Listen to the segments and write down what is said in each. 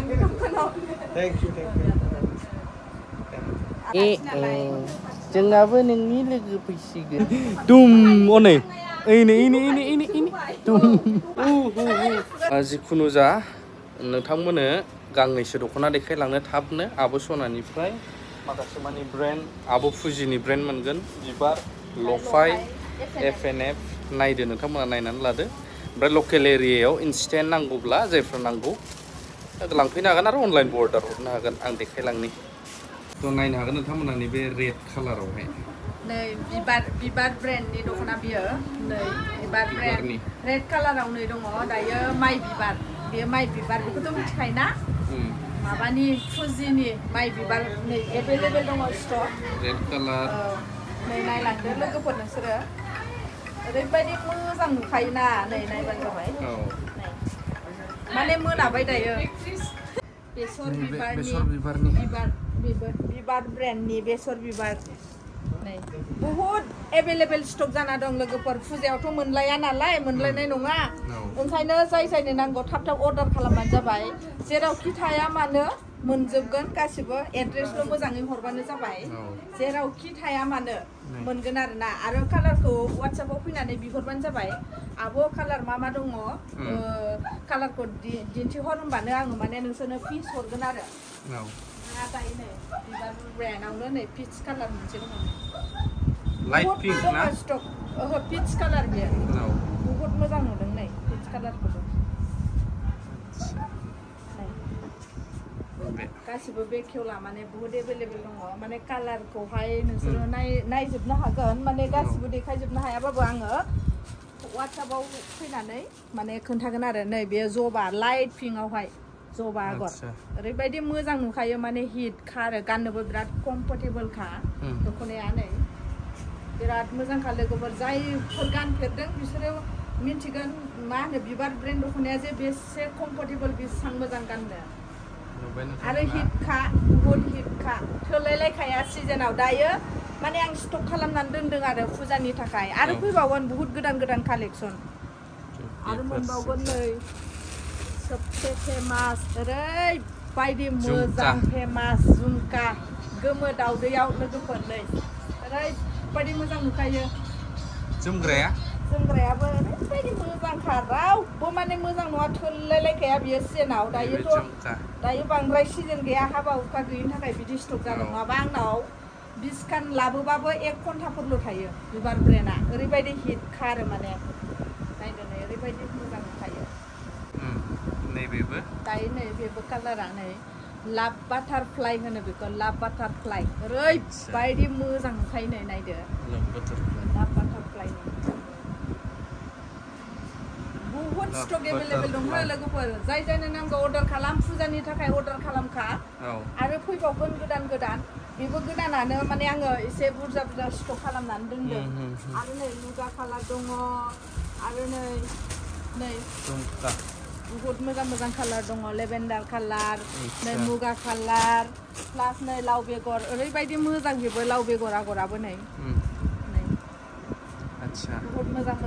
Thank you. जोंनाबो नोंनि लोगो फैसिगोन दुम अनै ini दुम जिखुनु जा नोंथांमोननो गांनैसो दख'ना देखायलांनो थाबनो आब' सनानिफ्राय माखासे मानि ब्रेन्ड आब' फुजिनि ब्रेन्ड मोनगोन बिबार लफाय FNF नायदो नोंथांमोना नायनानै लादो ओमफ्राय लकेल एरियायाव इनस्टेन्ट नांगौब्ला जायफ्रा नांगौ लांफैनो हागोन आरो अनलाइनबो अर्डार हरनो हागोन आं देखायलांनि थ' नायनो हागोन नोंथांमोना नैबे रेड कालारावहाय नै बिबार ब्रेन्डनि दख'ना बियो नै बिबार ब्रेन्ड रेड कालाराव नै दङ दायो माइ बिबार बेयो माइ बिबार बेखौथ' मिथिखायोना माबानि फुजिनि माइ बिबार नै एभेलेबेल दङ स्टक रेड कालार नै नायलांदो लोगोफोर नोंसोरो ओरैबायदि मोजां नुखायोना नै नायबानो जाबाय माने मोनाबाय दायो बेसर बिबारनि बिबार ब्रेन्डनि बेसर बिबार नै बहुत एभेलेबेल स्टक जाना दं लोगोफोर फुजायावथ' मोनलाया नालाय मोनलायनाय नङा ओंखायनो जायनो नांगौ थाब अर्डार खालामबानो जाबाय जेरावखि थाया मानो मोनजोबगोन गासिबो एड्रेसल' मोजाङै हरबानो जाबाय जेरावखि थाया मानो मोनगोन आरोना आरो कालारखौ वाट्सएपआव फैनानै बिहरबानो जाबाय आब' कालार मा दङ कालारखौ दिन्थिहर होनबानो आङो माने नोंसोरनो पिस हरगोन आरो दायो नै बिबार ब्रेन्डआवनो नै पिच कालार मोनसे दङ लाइट पिंक ना स्टक ओहो पिच कालार बियो बहुत मोजां नुदों नै पिच कालारखौबो गासिबो बे खेवला माने बहुत एभेलेबेल दङ माने कालारखौहाय नोंसोरो नायजोबनो हागोन माने गासिबो देखायजोबनो हायाबाबो आङो वाट्सएपआव फैनानै माने खोन्थागोन आरो नै बेयो जबा लाइट पिंकआवहाय जबा आगर ओरैबायदि मोजां नुखायो माने हिट खा आरो गाननोबो बिराद कम्फर्टेबल खा दख'नाया नै बिराद मोजांखा लोगोफोर जायफोर गानफेरदों बिसोरो मिन्थिगोन मा होनो बिबार ब्रेन्ड दख'नाया जे बेसे कम्फर्टेबल बेसेबां मोजां गाननो आरो हिटखा बहुत हिटखा थोलायलायखाया सिजोनाव दायो माने आं स्टक खालामनानै दोनदों आरो फुजानि थाखाय आरो फैबावगोन बहुत गोदान कालेक्सन आरो मोनबावगोन नै सबसे फेमास ओरैबायदि मोजां फेमास झुमका गोमो दावदैयाव लोगोफोर नै ओरैबायदि मोजां नुखायो जोमग्रायाबो ओरैबायदि मोजांखा रावबो माने मोजां नङा थोलायलायखाया बियो सिजोनाव दायो बांद्राय सिजोन गैया हाबा हुखा गैयिनि थाखाय बिदि स्टक जादों नङाबा आंनाव 20 खान लाबोबाबो 1 घन्टाफोरल' थायो बिबार ब्रेन्डआ ओरैबायदि हिटखा आरो माने नायदो नै ओरैबायदि मोजां नुखायो दायो नै बेबो कालारा नै लाभ बाटारफ्लाइ होनो बेखौ लाभ बाटारफ्लाइ ओरैबायदि मोजां नुखायो नै नायदो लाभ बाटारफ्लाइ बहुत स्टक एभेलेबेल दं लोगोफोर जायनो नांगौ अर्डार खालाम फुजानि थाखाय अर्डार खालामखा आरो फैबावगोन गोदान बेबो गोदानानो माने आङो एसे बुरजा स्टक खालामनानै दोनदों आरो नै मुगा कालार दङ आरो नै बहुत मोजां कालार दङ लेभेन्डार कालार नै मुगा कालार प्लास नै लाव बेगर ओरैबायदि मोजां बेबो लाव बेगर आगराबो नै बहुत मोजां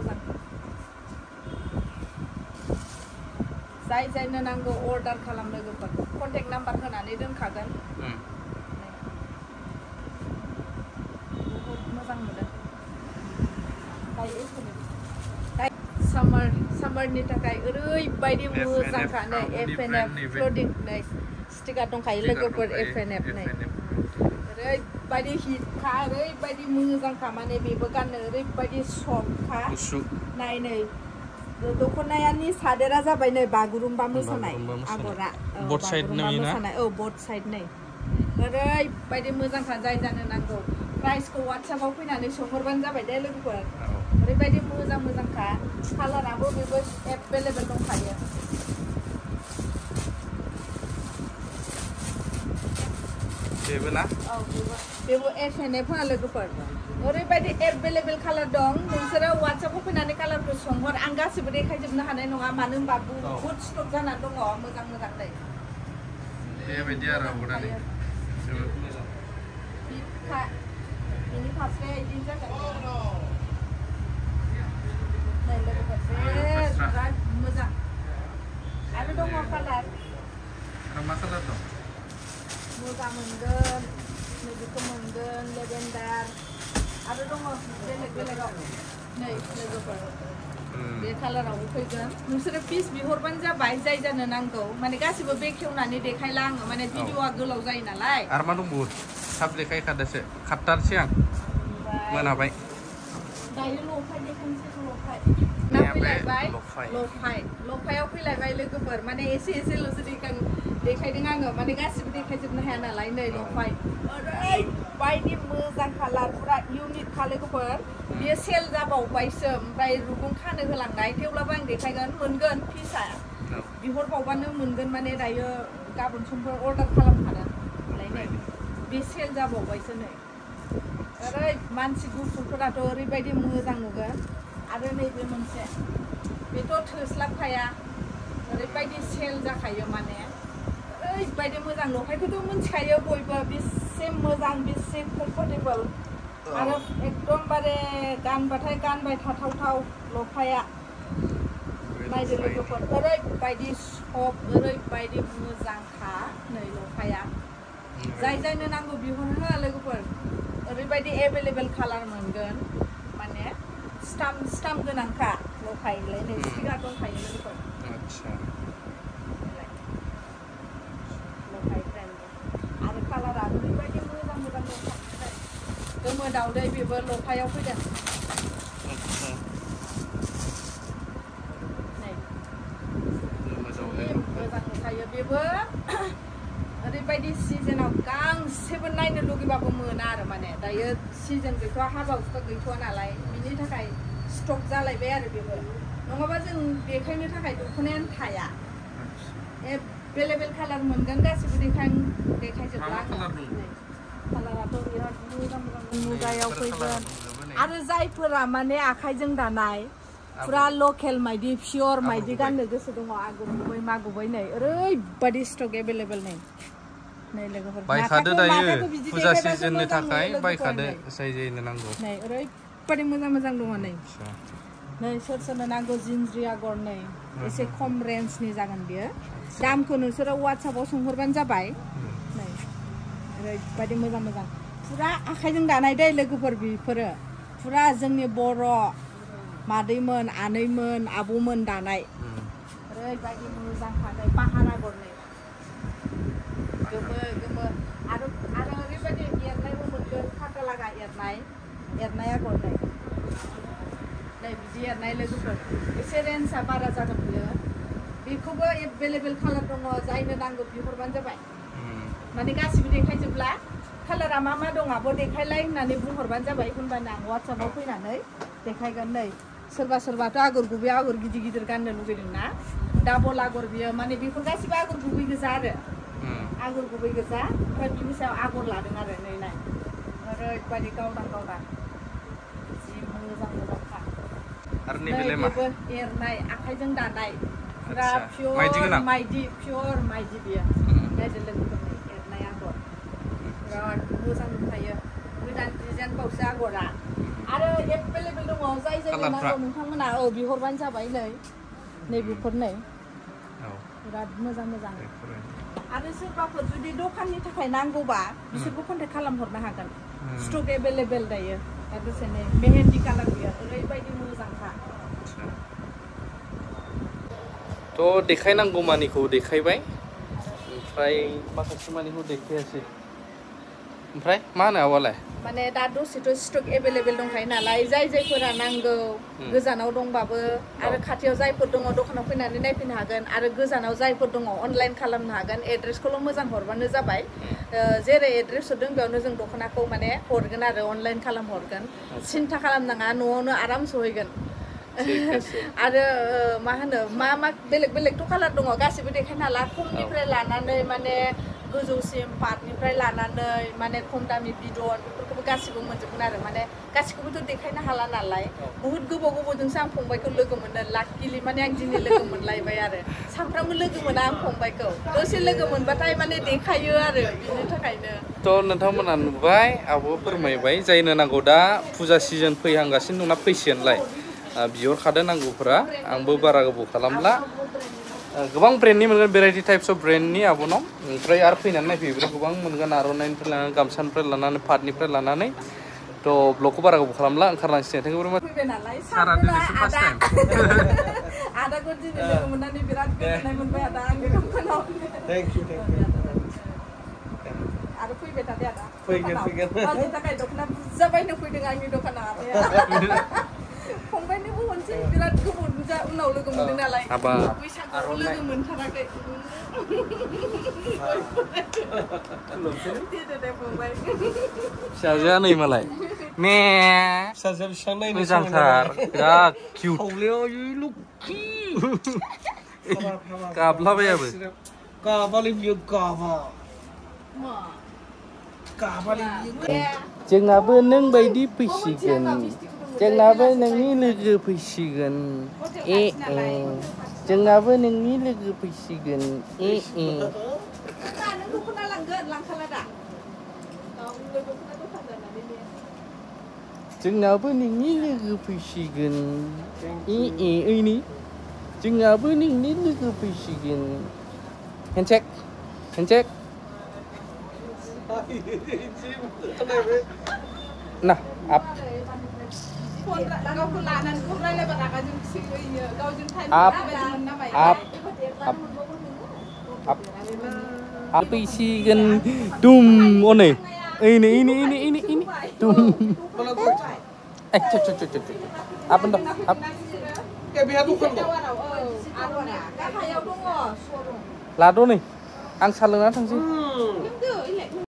जायनो नांगौ अर्डार खालाम लोगोफोर कन्टेक्ट नाम्बार होनानै दोनखागोन बहुत मोजां नुदों सामारनि थाखाय ओरैबायदि मोजांखा नै FNF क्लदिं नै स्टिकार दंखायो लोगोफोर FNF नै ओरैबायदि हिटखा ओरैबायदि मोजांखा माने बेबो गाननो ओरैबायदि सफ्टखा नै दख'नायानि सादोरा जाबाय नै बागुरुम्बा मोसानाय आगरा बागुरुम्बा मोसानाय बोथ साइड नै ओरैबायदि मोजांखा जानो नांगौ प्राइसखौ वाट्सएपआव फैनानै सोंहरबानो जाबाय दे लोगोफोर ओरैबायदि मोजांखा कालाराबो बेबो एभेलेबेल दंखायो बेबो ना बेबो FNF होना लोगोफोर ओरैबायदि एभेलेबेल कालार दं नोंसोरो वाट्सएपआव फैनानै कालारखौ सोंहर आं गासिबो देखायजोबनो हानाय नङा मानो होनबा बहुत स्टक जानानै दङ मोजां नै बेबायदि आरो आगरानि जोबोद मोजां बेनि फारसे बिदि जागोन नै लोगोफोर बिराद मोजां आरो दङ कालार आरो मा कालार दं मोजां मोनगोन नैबेखौ मोनगोन लेभेन्डार आरो दङ बेलेग बेलेगाव नै लोगोफोर बे कालारावबो फैगोन नोंसोरो पिस बिहरबानो जाबाय जाय जानो नांगौ माने गासिबो बेखेवनानै देखायला आङो माने भिडिअआ गोलाव जायो नालाय आरो मा दंबावो थाब देखायखादोसो खाट्टारसै आं मोनाबाय दायो लफाय देखायनोसै लफाय ना फैलायबाय लफायाव फैलायबाय लोगोफोर माने एसे एसेल'सो देखायदों आङो माने गासिबो देखायजोबनो हाया नालाय नै लफाय ओरैबायदि मोजां कालार पुरा इउनिक खा लोगोफोर बेयो सेल जाबावबायसो ओमफ्राय रुगुं खानो होलांनाय थेवब्लाबो आं देखायगोन मोनगोन फिसा बिहरबावबानो मोनगोन माने दायो गाबोन समफोर अर्डार खालामखादों नै बे सेल जाबावबायसो नै ओरै मानसि गुफुरफोराथ' ओरैबायदि मोजां नुगोन आरो नैबे मोनसे बेथ' थोस्लाबखाया ओरैबायदि सेल जाखायो माने ओरैबायदि मोजां लफायखौथ' मिथिखायो बयबो बेसे मोजां बेसे कमफर्टेबल आरो एकदमबारे गानबाथाय गानबाय थाथावथाव लफाया नायदो लोगोफोर ओरैबायदि सफ्ट ओरैबायदि मोजांखा नै लफाया जाय जायनो नांगौ बिहरनो लोगोफोर ओरैबायदि एभेलेबेल कालार मोनगोन माने स्टाम्प गोनांखा लफायलाय नै स्टिकार दंखायो लोगोफोर आच्छा लफाय ब्रेन्ड आरो कालारा ओरैबायदि मोजां मोजां दंखायो गोमो दावदै बेबो लफायाव फैदों नै मोजां नुखायो बेबो ओरैबायदि सिजोनाव गांसेबो नायनो लुगैबाबो मोना आरो माने दायो सिजोन गैथ'वा हाबा हुखा गैथ'वा नालाय बिनि थाखाय स्टक जालायबाय आरो बेबो नङाबा जों देखायनो थाखाय दख'नायानो थाया एभेलेबेल कालार मोनगोन गासिबो देखायजोबला कालाराथ' बिराद मोजां मोजां मुगायाव फैगोन आरो जायफोरा माने आखाइजों दानाय पुरा लकेल माइदि पियर माइदि गाननो गोसो दङ आगर गुबै मा गुबै नै ओरैबायदि स्टक एभेलेबेल नै लोगोफोर बायखादो दायो फुजा सिजननि थाखाय बायखादो जाय जायनो नांगौ नै ओरैबायदि मोजां मोजां दङ नै सोर सोरनो नांगौ जिन्ज्रि आगर नै एसे खम रेन्जनि जागोन बियो दामखौ नोंसोरो वाट्सएपआव सोंहरबानो जाबाय नै ओरैबायदि मोजां मोजां पुरा आखाइजों दानाय दै लोगोफोर बेफोरो पुरा जोंनि बर' मादैमोन आनैमोन आब'मोन दानाय ओरैबायदि मोजां खानाय पाहार आगर नै गोमो आरो ओरैबायदि एरनायबो मोनगोन खाथालागा एरनाय आगर नै बिदि एरनाय लोगोफोर एसे रेन्जआ बारा जागोन बियो बेखौबो एभेलेबेल कालार दङ जायनो नांगौ बिहरबानो जाबाय माने गासिबो देखायजोबला कालारा मा मा दं आब' देखायलाय होननानै बुंहरबानो जाबाय होनबानो आं वाट्सएपआव फैनानै देखायगोन नै सोरबाथ' आगर गुबै आगर गिदिर गिदिर गाननो लुगैदों ना डाबल आगर बियो माने बेफोर गासिबो आगर गुबै गोजा आरो आगर गुबै गोजा ओमफ्राय बिनि सायाव आगर लादों आरो नै नाय ओरैबायदि गावदां जि मोजां मोजांखा आरो नैबेबो एरनाय आखाइजों दानाय पुरा पियर माइदि बियो नायदो लोगोफोर एरनाय आगर बिराद मोजां नुखायो गोदान डिजाइन बावसो आगरा आरो एभेलेबेल दङ जाय जायनो नांगौ नोंथांमोना बिहरबानो जाबाय नै बेफोर नै बिराद मोजां आरो सोरबाफोर जुदि दखाननि थाखाय नांगौबा बिसोरबो कन्टेक्ट खालामहरनो हागोन स्टक एभेलेबेल दायो दसेनो मेहेन्दी कालार बियो ओरैबायदि मोजांखा थ' देखायनांगौ मानिखौ देखायबाय ओमफ्राय माखासे मानिखौ देखायासै ओमफ्राय मा होनो आब'आलाय माने दा दसेथ' स्टक एभेलेबेल दंखायो नालाय जायफोरा नांगौ गोजानाव दंबाबो आरो खाथियाव जायफोर दङ दखानाव फैनानै नायफैनो हागोन आरो गोजानाव जायफोर दङ अनलाइन खालामनो हागोन एड्रेसखौल' मोजां हरबानो जाबाय जेरै एड्रेस हरदों बेयावनो जों दख'नाखौ माने हरगोन आरो अनलाइन खालामहरगोन सिन्था खालामनाङा न'आवनो आराम सहैगोन आरो मा होनो मा बेलेगथ' कालार दङ गासिबो देखायनो हाला खमनिफ्राय लानानै माने गोजौसिम पाटनिफ्राय लानानै माने खम दामि बिदन बेफोरखौबो गासिबो मोनजोबगोन आरो माने गासिखौबोथ' देखायनो हाला नालाय बुहुत गोबावजोंसो आं फंबायखौ लोगो मोनो लाकिलि माने आं दिनै लोगो मोनलायबाय आरो सानफ्रामबो लोगो मोना आं फंबायखौ दसे लोगो मोनबाथाय माने देखायो आरो बिनि थाखायनो थ' नोंथांमोना नुबाय आब' फोरमायबाय जायनो नांगौ दा फुजा सिजन फैहांगासिनो दंना फैसिगोनलाय बिहरखादो नांगौफोरा आंबो बारा गोबाव खालामला गोबां ब्रेन्डनि मोनगोन भेराइटि टाइप्स अफ ब्रेन्डनि आब'नाव ओमफ्राय आरो फैनानै नायफैयोब्ला गोबां मोनगोन आर'नाइनिफ्राय लानानै गामसानिफ्राय लानानै पाटनिफ्राय लानानै थ' ब्लगखौ बारा गोबाव खालामला ओंखारलांसिगोन थेंक फैबाय नालाय सारा दिनैसो फार्स्ट टाइम आदाखौ दिनै लोगो मोननानै बिराद गोजोननाय मोनबाय आदा आंनि दखानाव थेंक इउ आरो फैबाय थादो आदा फैगोन आंनि थाखाय दख'ना बुरजा बायनो फैदों आंनि दखानाव आदाया फंबायनोबो हरसै बिराद गोबाव उनाव लोगो मोनदों नालाय बैसागुआव लोगो मोनथाराखै फिसाजोआ नै मालाय मे फिसाजोआ बेसेबां नायनो मोजांथार बिराद किउट गाबलाबायाबो गाबालै बियो गाबालै जोंनाबो नों बायदि फैसिगोन जोंनाबो नोंनि लोगो फैसिगोन जोंनाबो नोंनि लोगो फैसिगोन नों दख'ना लांगोन लांखाला दा जोंनाबो नोंनि लोगो फैसिगोन ओइनि जोंनाबो नोंनि लोगो फैसिगोन हेन्डसेक ना आप आप फैसिगोन दुम अनै ini tuh apa dah apa lado nih ang salungan tangsi